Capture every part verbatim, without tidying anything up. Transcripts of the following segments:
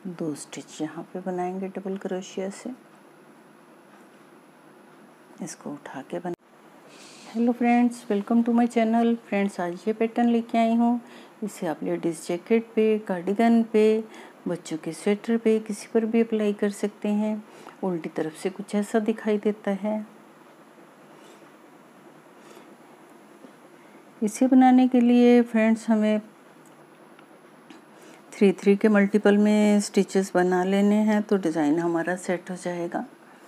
दो स्टिच यहाँ पे बनाएंगे डबल क्रोशिया से। इसको उठा के बना। Hello friends, welcome to my channel. Friends, आज ये पैटर्न लेके आई हूँ। इसे आप लेडीज़ जैकेट पे, कार्डिगन पे, बच्चों के स्वेटर पे, किसी पर भी अप्लाई कर सकते हैं। उल्टी तरफ से कुछ ऐसा दिखाई देता है। इसे बनाने के लिए फ्रेंड्स हमें थ्री थ्री के मल्टीपल में स्टिचेस बना लेने हैं, तो डिज़ाइन हमारा सेट हो जाएगा।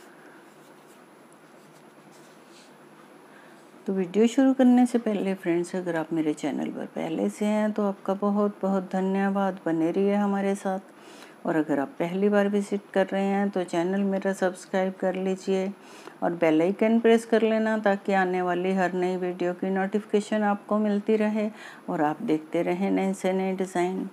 तो वीडियो शुरू करने से पहले फ्रेंड्स, अगर आप मेरे चैनल पर पहले से हैं तो आपका बहुत बहुत धन्यवाद। बने रहिए हमारे साथ। और अगर आप पहली बार विजिट कर रहे हैं तो चैनल मेरा सब्सक्राइब कर लीजिए और बेल आइकन प्रेस कर लेना, ताकि आने वाली हर नई वीडियो की नोटिफिकेशन आपको मिलती रहे और आप देखते रहें नए से नए डिज़ाइन।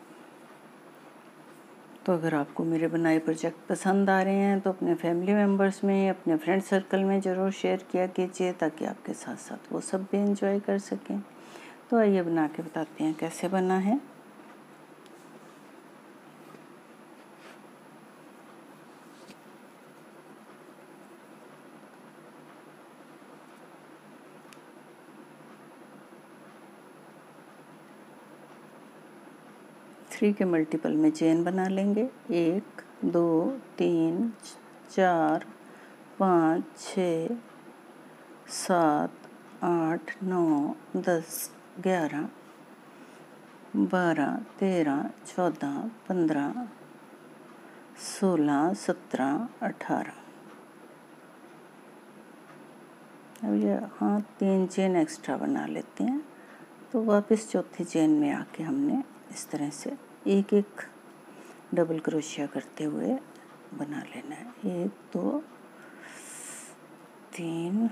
तो अगर आपको मेरे बनाए प्रोजेक्ट पसंद आ रहे हैं तो अपने फैमिली मेम्बर्स में, अपने फ्रेंड सर्कल में ज़रूर शेयर किया कीजिए, ताकि आपके साथ साथ वो सब भी एंजॉय कर सकें। तो आइए बना के बताते हैं कैसे बना है। थ्री के मल्टीपल में चेन बना लेंगे। एक, दो, तीन, चार, पाँच, छः, सात, आठ, नौ, दस, ग्यारह, बारह, तेरह, चौदह, पंद्रह, सोलह, सत्रह, अठारह। अब यहाँ तीन चेन एक्स्ट्रा बना लेते हैं, तो वापस चौथी चेन में आके हमने इस तरह से एक एक डबल क्रोशिया करते हुए बना लेना है। एक, दो, तीन,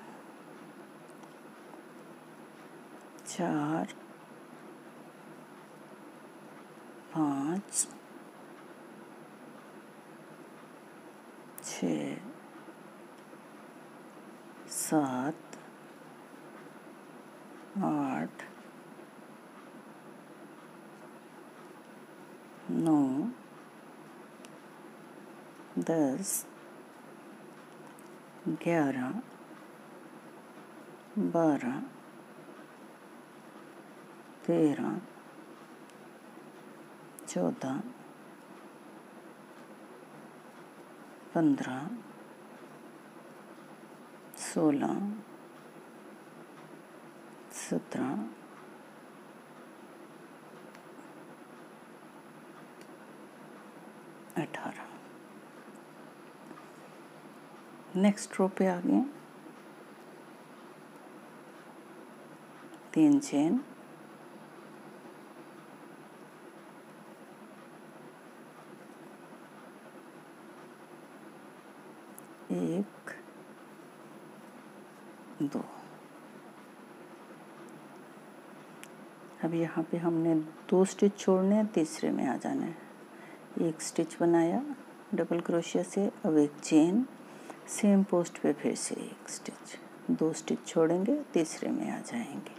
चार, पाँच, छः, सात, आठ, नौ, दस, ग्यारह, बारह, तेरह, चौदह, पंद्रह, सोलह, सत्रह, अठारह। नेक्स्ट रो पे आ गए। तीन चेन, एक, दो। अब यहाँ पे हमने दो स्टिच छोड़ने हैं, तीसरे में आ जाना है। एक स्टिच बनाया डबल क्रोशिया से, अब एक चेन, सेम पोस्ट पे फिर से एक स्टिच, दो स्टिच छोड़ेंगे, तीसरे में आ जाएंगे।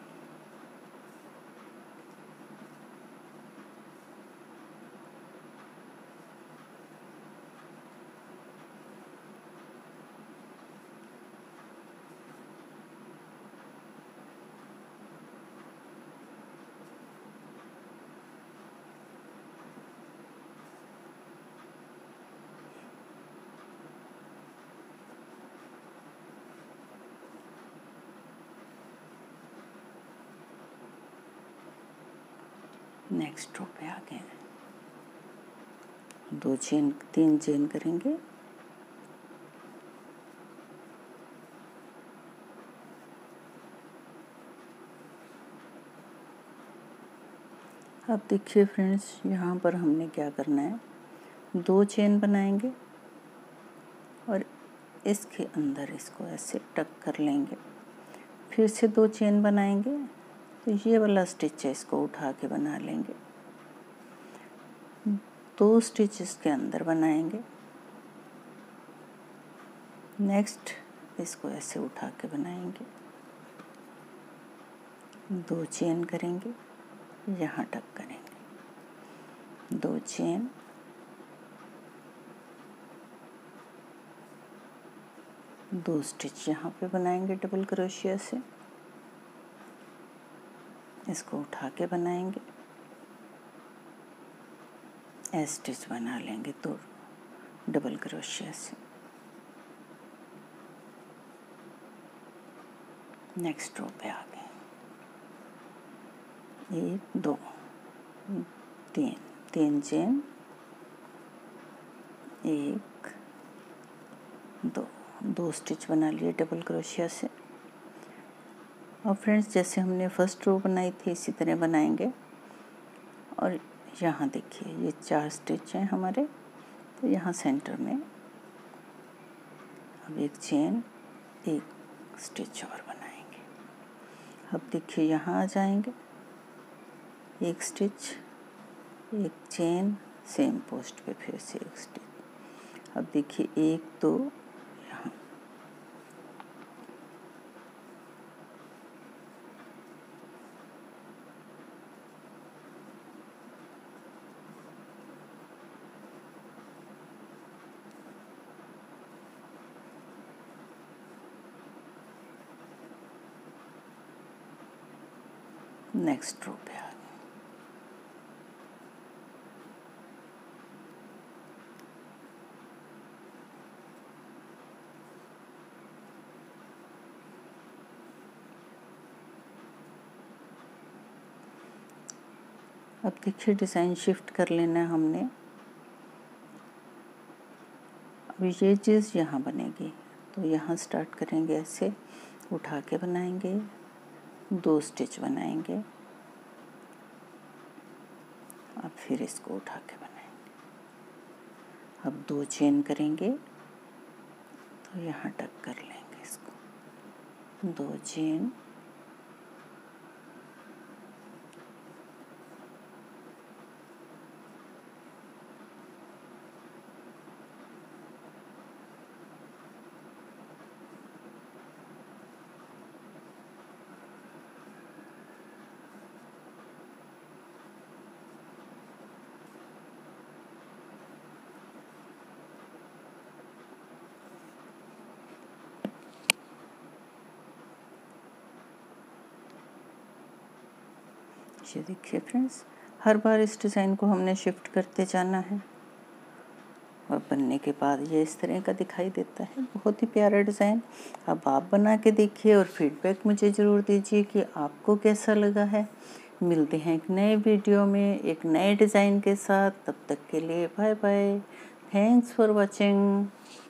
नेक्स्ट रो पे आ गए। दो चेन, तीन चेन करेंगे। अब देखिए फ्रेंड्स, यहाँ पर हमने क्या करना है, दो चेन बनाएंगे और इसके अंदर इसको ऐसे टक कर लेंगे। फिर से दो चेन बनाएंगे, तो ये वाला स्टिच है, इसको उठा के बना लेंगे। दो स्टिच इसके अंदर बनाएंगे। नेक्स्ट इसको ऐसे उठा के बनाएंगे। दो चेन करेंगे, यहाँ टक करेंगे, दो चेन, दो स्टिच यहाँ पे बनाएंगे डबल क्रोशिया से, इसको उठा के बनाएंगे, ए स्टिच बना लेंगे दो डबल क्रोशिया से। नेक्स्ट रो पे आ गए, एक दो तीन तीन चेन, एक दो दो स्टिच बना लिए डबल क्रोशिया से। और फ्रेंड्स जैसे हमने फर्स्ट रो बनाई थी इसी तरह बनाएंगे। और यहाँ देखिए ये चार स्टिच हैं हमारे, तो यहाँ सेंटर में अब एक चेन एक स्टिच और बनाएंगे। अब देखिए यहाँ आ जाएंगे, एक स्टिच एक चेन सेम पोस्ट पे फिर से एक स्टिच। अब देखिए एक दो यहाँ, नेक्स्ट रो पे आ गए। अब देखिए डिज़ाइन शिफ्ट कर लेना है हमने। अब ये चीज़ यहाँ बनेगी, तो यहाँ स्टार्ट करेंगे ऐसे, उठा के बनाएंगे, दो स्टिच बनाएंगे, अब फिर इसको उठा के बनाएंगे। अब दो चेन करेंगे, तो यहाँ टक कर लेंगे इसको, दो चेन ये देखिए फ्रेंड्स, हर बार इस डिज़ाइन को हमने शिफ्ट करते जाना है और बनने के बाद ये इस तरह का दिखाई देता है। बहुत ही प्यारा डिज़ाइन। अब आप बना के देखिए और फीडबैक मुझे ज़रूर दीजिए कि आपको कैसा लगा है। मिलते हैं एक नए वीडियो में एक नए डिज़ाइन के साथ, तब तक के लिए bye bye. Thanks for watching.